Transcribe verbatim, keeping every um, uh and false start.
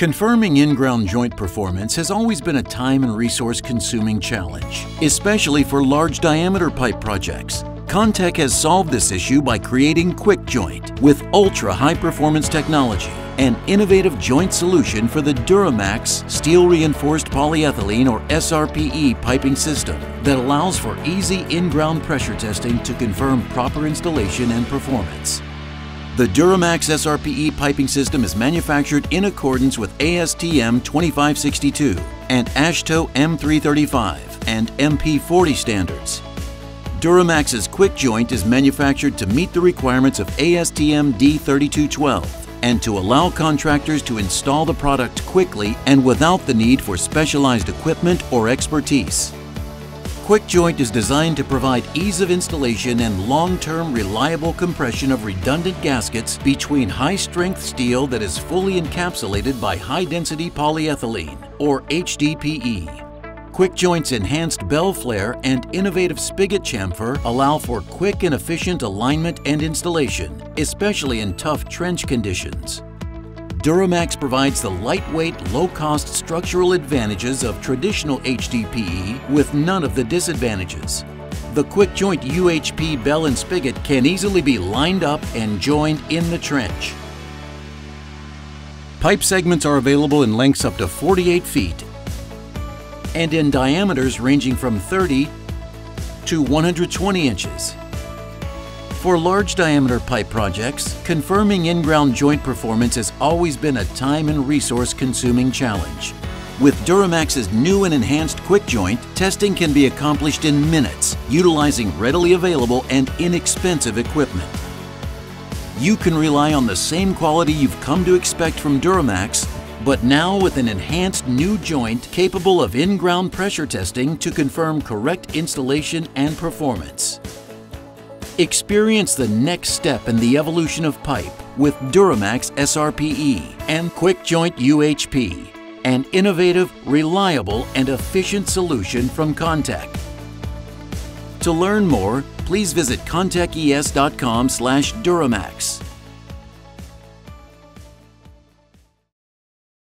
Confirming in-ground joint performance has always been a time and resource-consuming challenge, especially for large diameter pipe projects. Contec has solved this issue by creating QuikJoint with Ultra High Performance technology, an innovative joint solution for the DuroMaxx steel-reinforced polyethylene or S R P E piping system that allows for easy in-ground pressure testing to confirm proper installation and performance. The DuroMaxx S R P E piping system is manufactured in accordance with A S T M twenty-five sixty-two and ASHTO M three thirty-five and M P forty standards. DuroMaxx's QuikJoint is manufactured to meet the requirements of A S T M D thirty-two twelve and to allow contractors to install the product quickly and without the need for specialized equipment or expertise. QuikJoint is designed to provide ease of installation and long-term reliable compression of redundant gaskets between high-strength steel that is fully encapsulated by high-density polyethylene, or H D P E. QuikJoint's enhanced bell flare and innovative spigot chamfer allow for quick and efficient alignment and installation, especially in tough trench conditions. DuroMaxx provides the lightweight, low-cost structural advantages of traditional H D P E with none of the disadvantages. The QuikJoint U H P bell and spigot can easily be lined up and joined in the trench. Pipe segments are available in lengths up to forty-eight feet and in diameters ranging from thirty to one hundred twenty inches. For large diameter pipe projects, confirming in-ground joint performance has always been a time and resource consuming challenge. With DuroMaxx's new and enhanced QuikJoint, testing can be accomplished in minutes, utilizing readily available and inexpensive equipment. You can rely on the same quality you've come to expect from DuroMaxx, but now with an enhanced new joint capable of in-ground pressure testing to confirm correct installation and performance. Experience the next step in the evolution of pipe with DuroMaxx S R P E and QuikJoint U H P, an innovative, reliable, and efficient solution from Contec. To learn more, please visit contec E S dot com slash DuroMaxx.